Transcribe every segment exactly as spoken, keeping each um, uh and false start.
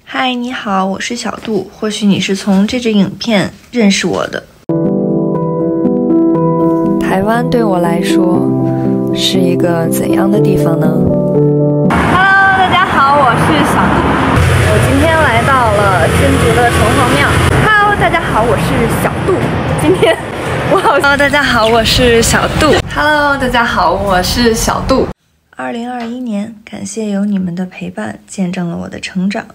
嗨，你好，我是小杜，或许你是从这支影片认识我的。台湾对我来说是一个怎样的地方呢 ？Hello， 大家好，我是小杜，我今天来到了新竹的城隍庙。Hello， 大家好，我是小杜，今天我好。 Hello， 大家好，我是小杜。 Hello， 大家好，我是小杜。 二零二一年，感谢有你们的陪伴，见证了我的成长。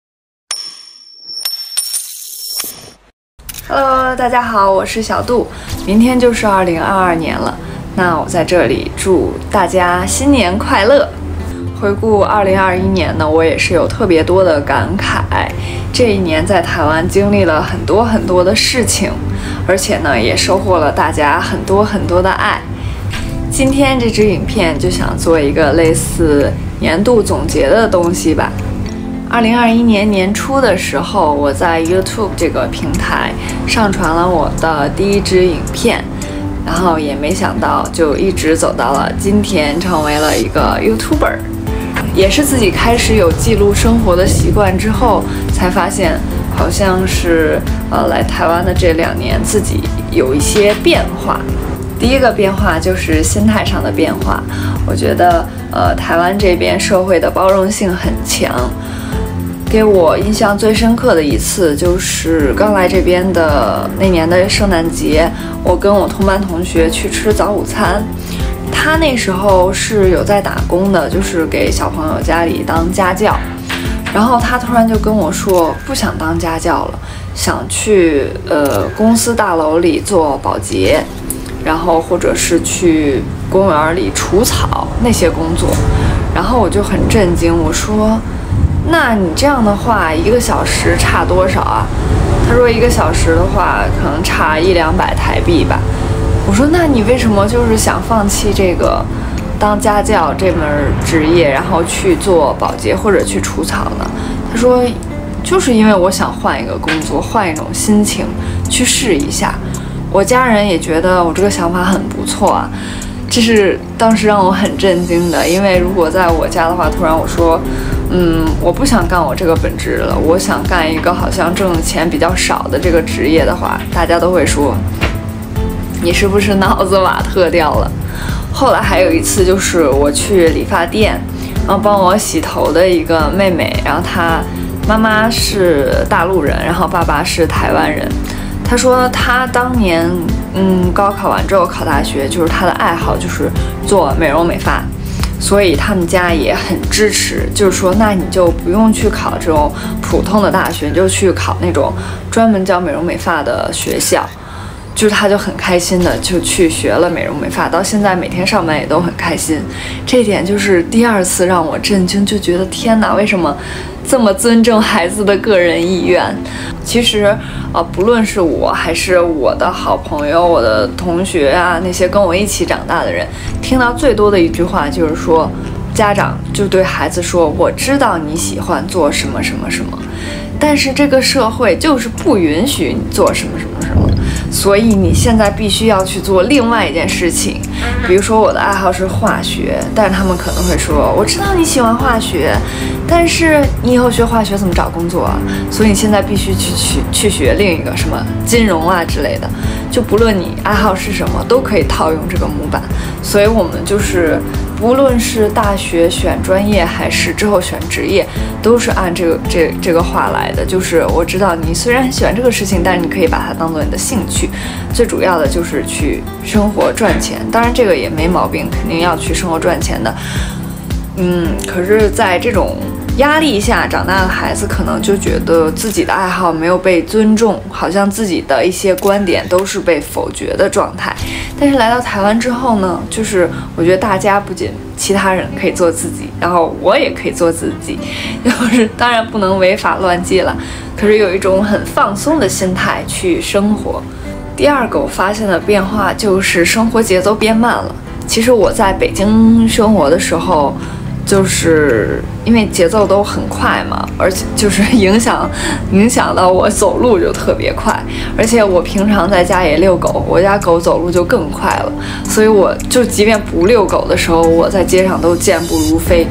Hello， 大家好，我是小杜。明天就是二零二二年了，那我在这里祝大家新年快乐。回顾二零二一年呢，我也是有特别多的感慨。这一年在台湾经历了很多很多的事情，而且呢，也收获了大家很多很多的爱。今天这支影片就想做一个类似年度总结的东西吧。二零二一年年初的时候，我在 YouTube 这个平台上传了我的第一支影片，然后也没想到就一直走到了今天，成为了一个 YouTuber。也是自己开始有记录生活的习惯之后，才发现好像是呃来台湾的这两年自己有一些变化。第一个变化就是心态上的变化，我觉得呃台湾这边社会的包容性很强。给我印象最深刻的一次就是刚来这边的那年的圣诞节，我跟我同班同学去吃早午餐。他那时候是有在打工的，就是给小朋友家里当家教。然后他突然就跟我说不想当家教了，想去呃公司大楼里做保洁，然后或者是去公园里除草那些工作。然后我就很震惊，我说那你这样的话一个小时差多少啊？他说一个小时的话可能差一两百台币吧。我说那你为什么就是想放弃这个当家教这门职业，然后去做保洁或者去除草呢？他说就是因为我想换一个工作，换一种心情去试一下。我家人也觉得我这个想法很不错啊，这是当时让我很震惊的。因为如果在我家的话，突然我说嗯，我不想干我这个本职了，我想干一个好像挣钱比较少的这个职业的话，大家都会说你是不是脑子瓦特掉了。后来还有一次就是我去理发店，然后帮我洗头的一个妹妹，然后她妈妈是大陆人，然后爸爸是台湾人。她说她当年嗯高考完之后考大学，就是她的爱好就是做美容美发，所以他们家也很支持，就是说那你就不用去考这种普通的大学，你就去考那种专门教美容美发的学校。就是他就很开心的就去学了美容美发，到现在每天上班也都很开心。这一点就是第二次让我震惊，就觉得天哪，为什么这么尊重孩子的个人意愿？其实呃，不论是我还是我的好朋友、我的同学啊，那些跟我一起长大的人，听到最多的一句话就是说，家长就对孩子说，我知道你喜欢做什么什么什么，但是这个社会就是不允许你做什么什么什么，所以你现在必须要去做另外一件事情。比如说我的爱好是化学，但是他们可能会说，我知道你喜欢化学，但是你以后学化学怎么找工作啊？所以你现在必须去去去学另一个什么金融啊之类的。就不论你爱好是什么，都可以套用这个模板。所以我们就是不论是大学选专业还是之后选职业，都是按这个这这个话来的。就是我知道你虽然很喜欢这个事情，但是你可以把它当做你的兴趣，最主要的就是去生活赚钱。当然这个也没毛病，肯定要去生活赚钱的。嗯，可是在这种压力下长大的孩子，可能就觉得自己的爱好没有被尊重，好像自己的一些观点都是被否决的状态。但是来到台湾之后呢，就是我觉得大家不仅其他人可以做自己，然后我也可以做自己，就是当然不能违法乱纪了，可是有一种很放松的心态去生活。第二个我发现的变化就是生活节奏变慢了。其实我在北京生活的时候，就是因为节奏都很快嘛，而且就是影响影响到我走路就特别快，而且我平常在家也遛狗，我家狗走路就更快了，所以我就即便不遛狗的时候，我在街上都健步如飞。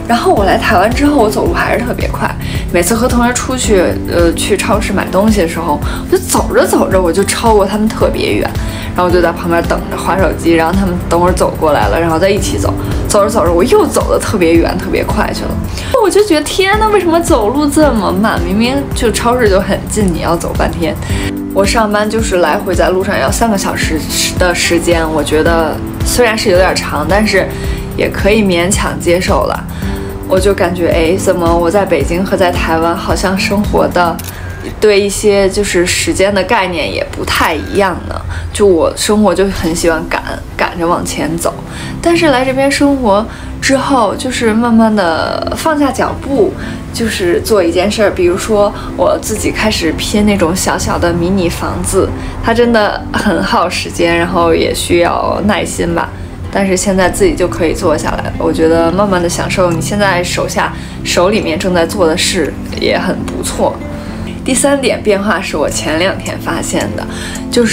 然后我来台湾之后，我走路还是特别快。每次和同学出去，呃，去超市买东西的时候，我就走着走着，我就超过他们特别远。然后我就在旁边等着划手机，然后他们等会儿走过来了，然后再一起走。走着走着，我又走得特别远、特别快去了。我就觉得天哪，为什么走路这么慢？明明就超市就很近，你要走半天。我上班就是来回在路上要三个小时的时间，我觉得虽然是有点长，但是也可以勉强接受了。我就感觉，哎，怎么我在北京和在台湾好像生活的对一些就是时间的概念也不太一样呢？就我生活就很喜欢赶赶着往前走，但是来这边生活之后，就是慢慢的放下脚步，就是做一件事儿，比如说我自己开始拼那种小小的迷你房子，它真的很耗时间，然后也需要耐心吧。但是现在自己就可以做下来了，我觉得慢慢的享受你现在手下手里面正在做的事也很不错。第三点变化是我前两天发现的，就是，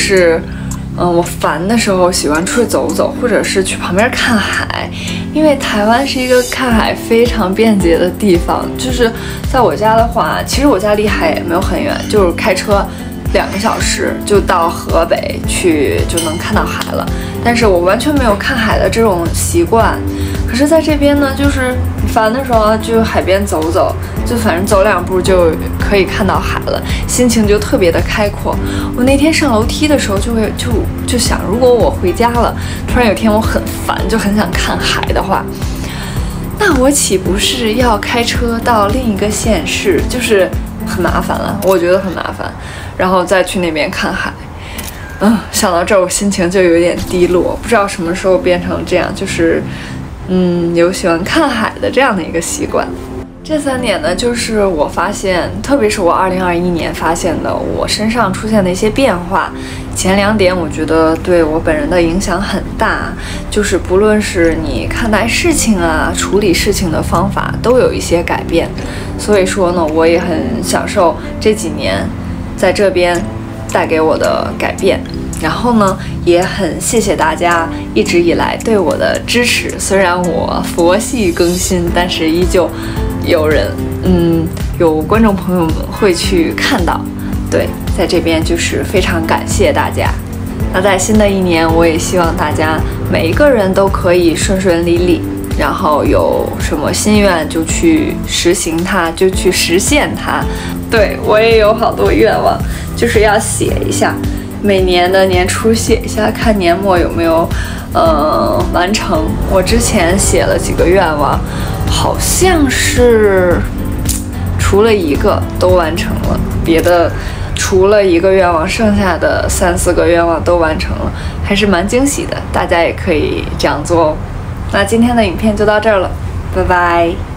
嗯，我烦的时候喜欢出去走走，或者是去旁边看海，因为台湾是一个看海非常便捷的地方。就是在我家的话，其实我家离海也没有很远，就是开车两个小时就到河北去，就能看到海了。但是我完全没有看海的这种习惯。可是在这边呢，就是烦的时候就海边走走，就反正走两步就可以看到海了，心情就特别的开阔。我那天上楼梯的时候就会就就想，如果我回家了，突然有天我很烦，就很想看海的话，那我岂不是要开车到另一个县市，就是很麻烦了，我觉得很麻烦，然后再去那边看海。嗯，想到这儿我心情就有点低落，不知道什么时候变成这样，就是嗯有喜欢看海的这样的一个习惯。这三点呢，就是我发现，特别是我二零二一年发现的我身上出现的一些变化。前两点我觉得对我本人的影响很大，就是不论是你看待事情啊，处理事情的方法都有一些改变。所以说呢，我也很享受这几年在这边带给我的改变。然后呢，也很谢谢大家一直以来对我的支持。虽然我佛系更新，但是依旧有人，嗯，有观众朋友们会去看到。对，在这边就是非常感谢大家。那在新的一年，我也希望大家每一个人都可以顺顺利利，然后有什么心愿就去实行它，就去实现它。对，我也有好多愿望，就是要写一下。每年的年初写一下，看年末有没有呃完成。我之前写了几个愿望，好像是除了一个都完成了，别的除了一个愿望，剩下的三四个愿望都完成了，还是蛮惊喜的。大家也可以这样做哦。那今天的影片就到这儿了，拜拜。